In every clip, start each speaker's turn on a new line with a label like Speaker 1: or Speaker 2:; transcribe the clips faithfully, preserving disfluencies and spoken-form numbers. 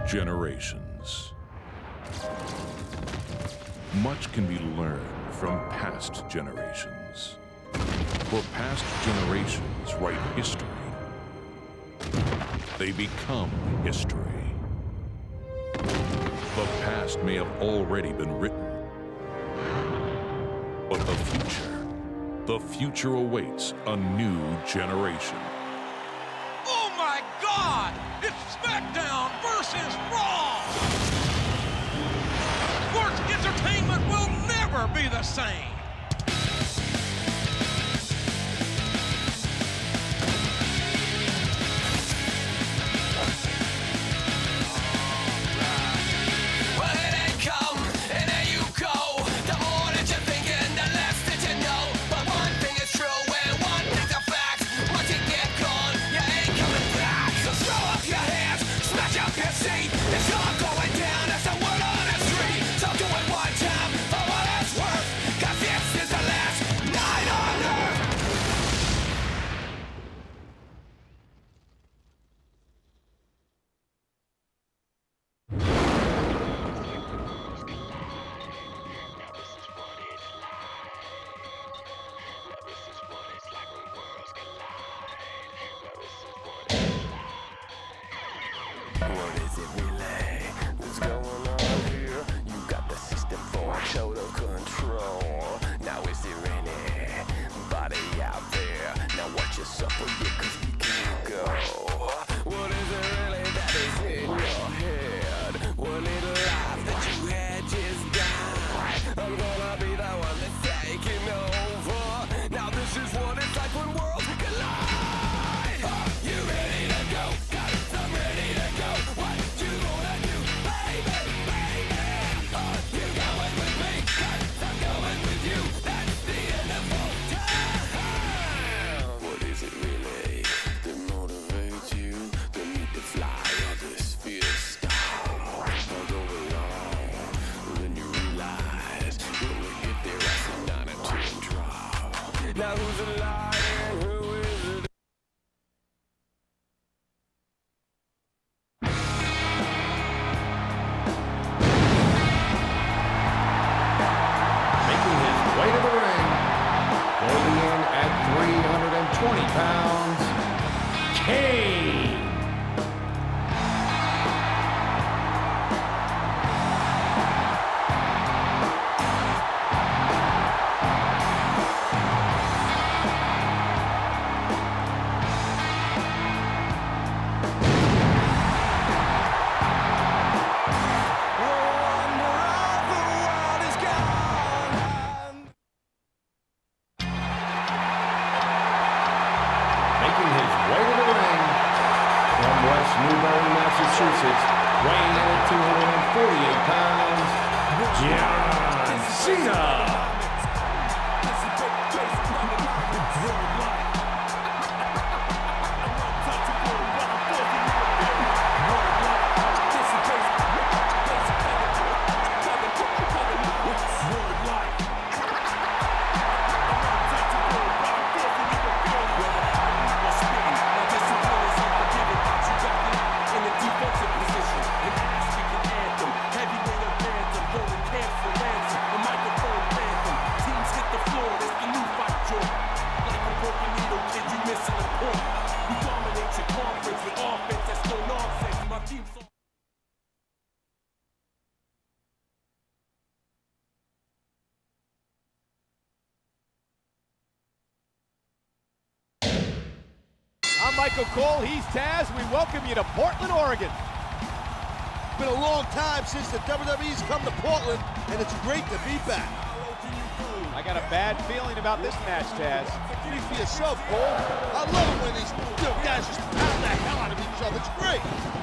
Speaker 1: generations. Much can be learned from past generations. For past generations write history. They become history. The past may have already been written, but the future, the future awaits a new generation.
Speaker 2: Oh my God! It's SmackDown versus Raw! Sports entertainment will never be the same!
Speaker 3: What is it relay? What's going on here? You got the system for total control. Now is there anybody out there? Now watch yourself for you, cause we can't go. What is it really that is in your head? What little life that you had just died. I'm gonna be the one that's taking over. Now this is what it's like when worlds collide. You ready to go? Got it, I'm ready to go. What you gonna do, baby, baby? Are you going with me? Got it, I'm going with you. That's the end of all time. What is it really that motivates you? The need to fly or this fear star? I'll go along, then you realize when we get there, I said nine and two and draw. Now who's alive and who is it?
Speaker 4: Making his way to the ring, holding in at three hundred twenty pounds, Kane. Making his way to the ring from West Newbury, Massachusetts, weighing in at two hundred forty-eight pounds, John Cena.
Speaker 5: I'm Michael Cole, he's Taz. We welcome you to Portland, Oregon.
Speaker 6: It's been a long time since the W W E's come to Portland, and it's great to be back.
Speaker 5: I got a bad feeling about this match, Taz.
Speaker 6: Speak for yourself, Cole. I love it when these you know, guys just pound the hell out of each other. It's great.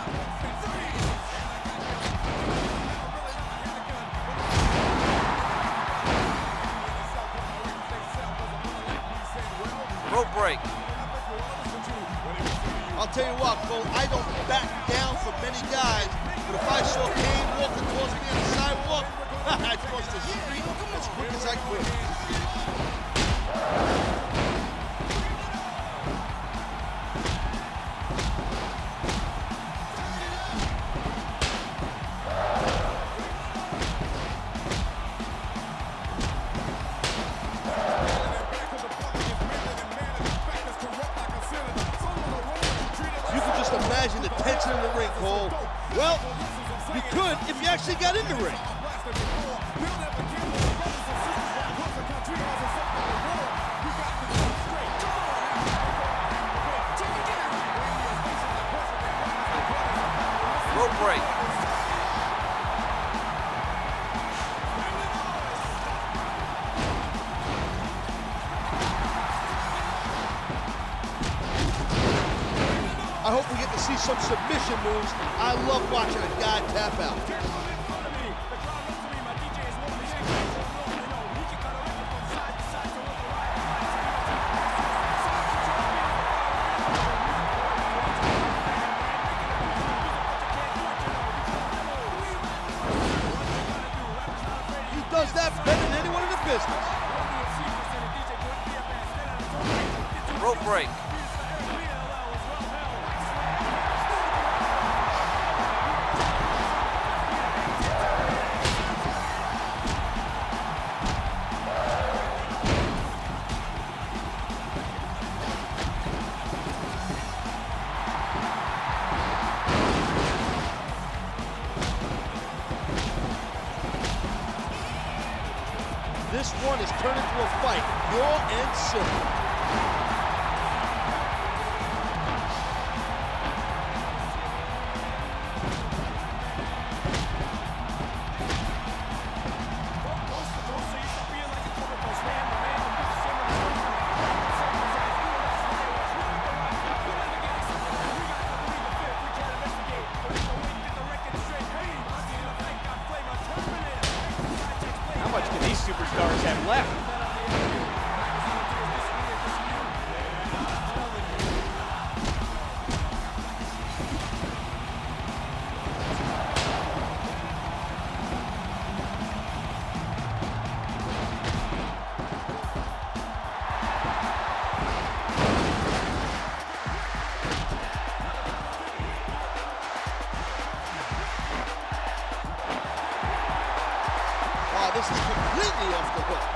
Speaker 2: Rope break.
Speaker 6: I'll tell you what, Cole, I don't back down from many guys, but if I saw Kane walking towards me on the sidewalk, I'd cross the street as quick as I could. imagine the tension in the ring, Cole. Well, you could if you actually got in the ring.
Speaker 3: Rope break.
Speaker 6: I hope we get to see some submission moves. I love watching a guy tap out. He does that better than anyone in the business.
Speaker 3: Rope break.
Speaker 6: This one is turned into a fight, pure and simple.
Speaker 5: How much can these superstars have left?
Speaker 6: Wow, this is completely off the hook.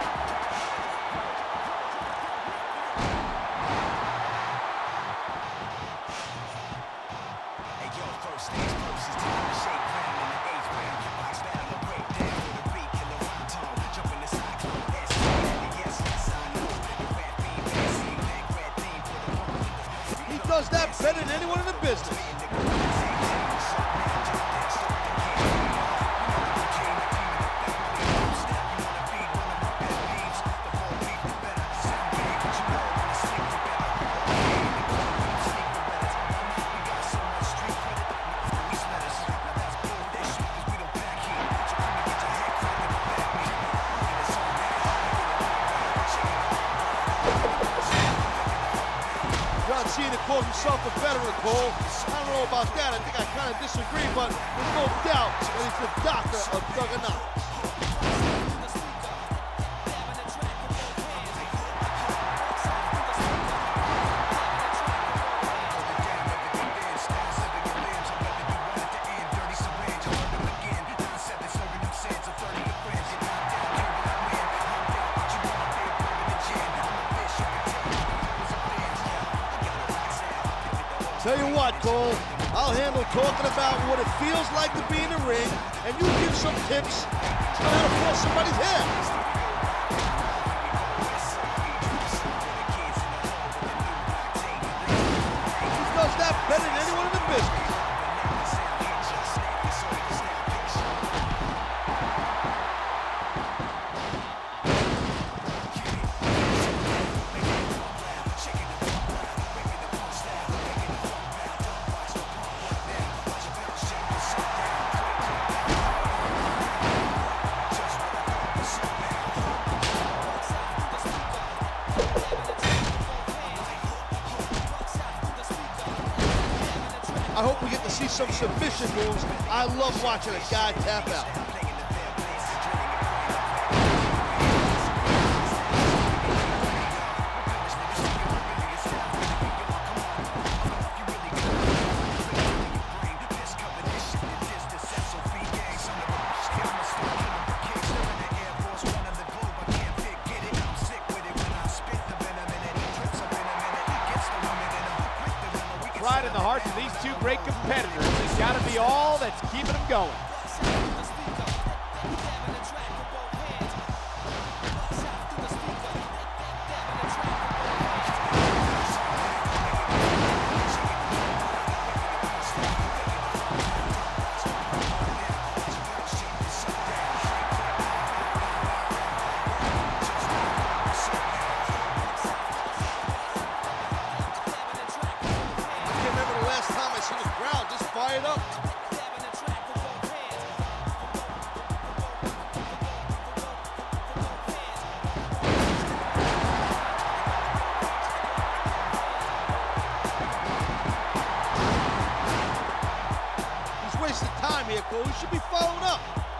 Speaker 6: He does that better than anyone in the business. John Cena calls himself a veteran, Cole. I don't know about that. I think I kind of disagree, but there's no doubt that he's the doctor of Juggernaut. Tell you what, Cole, I'll handle talking about what it feels like to be in the ring, and you give some tips on how to force somebody's head. He does that better than anyone in the business. I hope we get to see some submission moves. I love watching a guy tap out.
Speaker 5: pride in the hearts of these two great competitors has got to be all that's keeping them going.
Speaker 6: Fired up. He's wasting time here, Cole. He should be following up.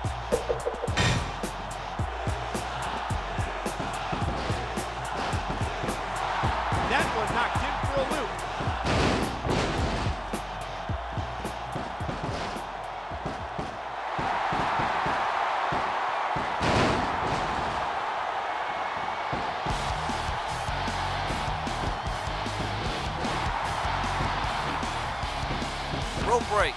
Speaker 5: That one knocked him for a loop.
Speaker 3: Rope break.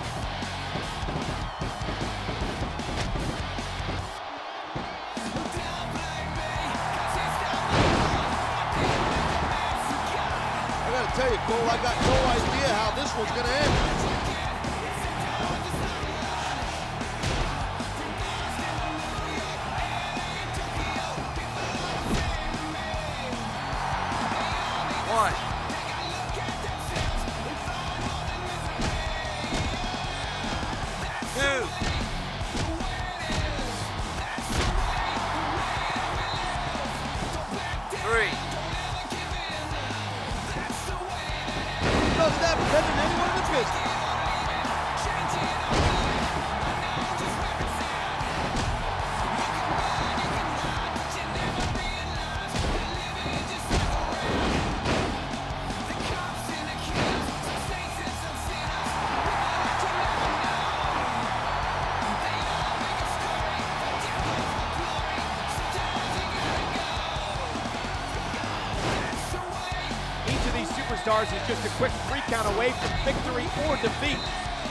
Speaker 6: I gotta tell you, Cole, I got no idea how this one's gonna end.
Speaker 3: One. Two. Three.
Speaker 6: He does that better than anyone in the business.
Speaker 5: Superstars is just a quick three count away from victory or defeat.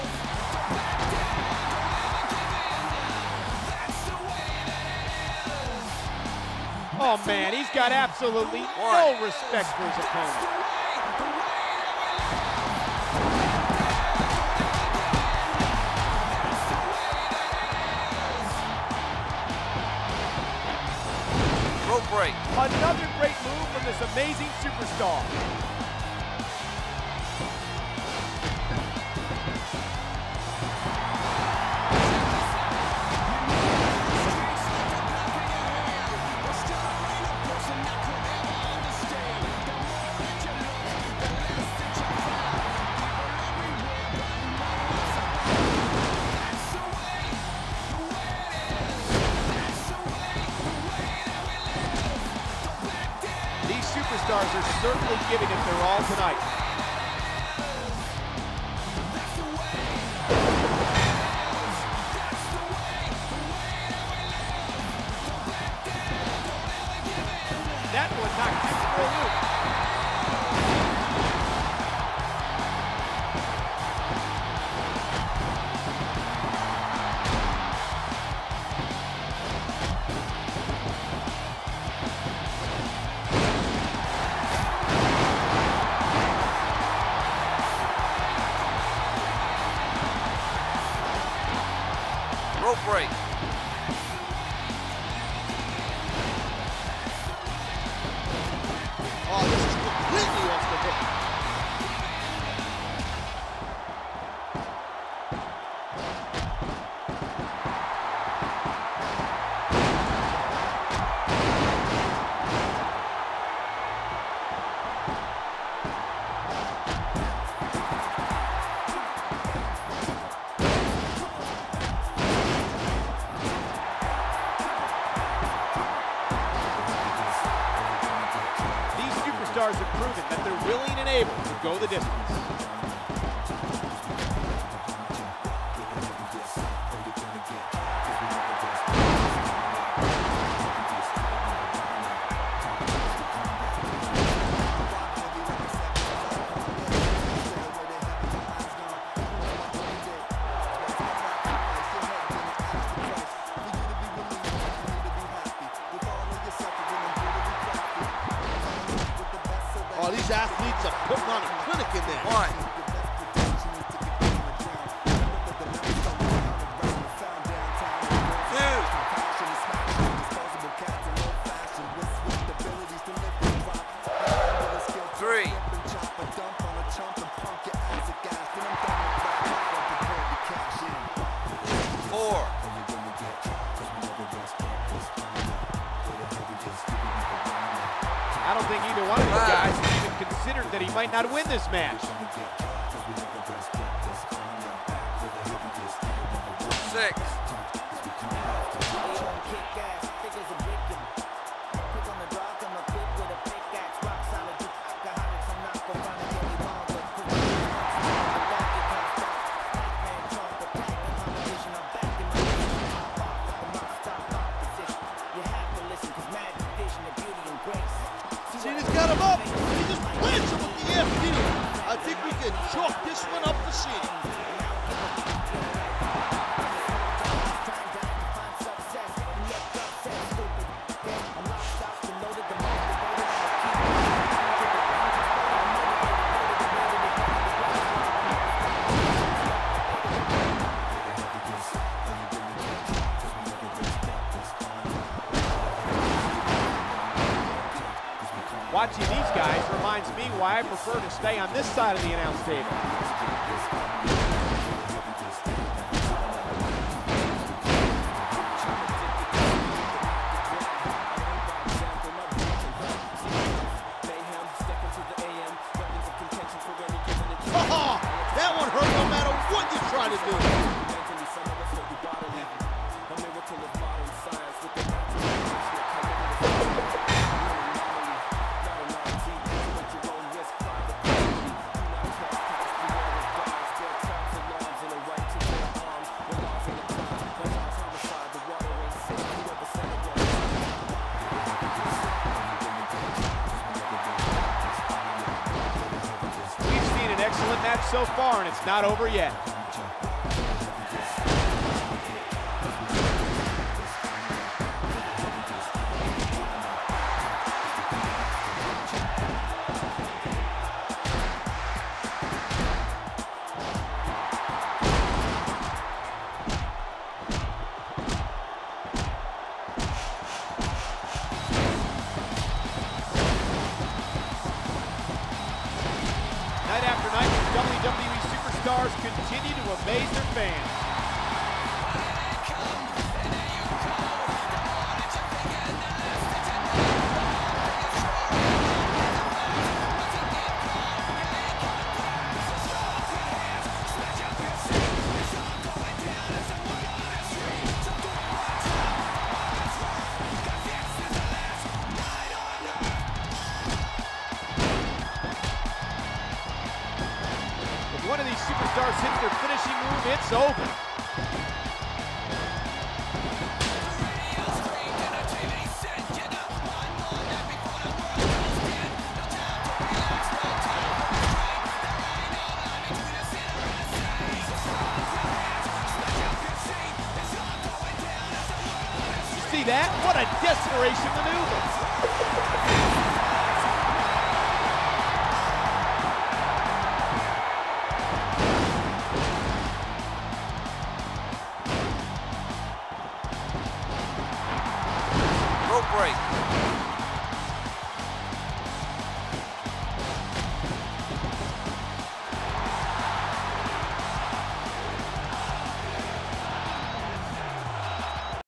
Speaker 5: Oh man, he's got absolutely no respect for his opponent.
Speaker 3: Rope break.
Speaker 5: Another great move from this amazing superstar. Superstars are certainly giving it their all tonight. That one knocked him for a loop.
Speaker 3: Rope break.
Speaker 6: Oh, this is completely off the hook.
Speaker 5: Stars have proven that they're willing and able to go the distance.
Speaker 6: athletes are putting on a clinic in there.
Speaker 3: One. Three. Four.
Speaker 5: I don't think either one of these guys has even considered that he might not win this match.
Speaker 3: Six.
Speaker 6: See, he's got him up. He just plants him with the F D. I think we can chalk this one up for seeing.
Speaker 5: Watching these guys reminds me why I prefer to stay on this side of the announce table.
Speaker 6: Oh, that one hurt no matter what you try to do.
Speaker 5: Excellent match so far, and it's not over yet. Night after night, the W W E superstars continue to amaze their fans. One of these superstars hits their finishing move, it's over. You see that? What a desperation maneuver.
Speaker 3: Break.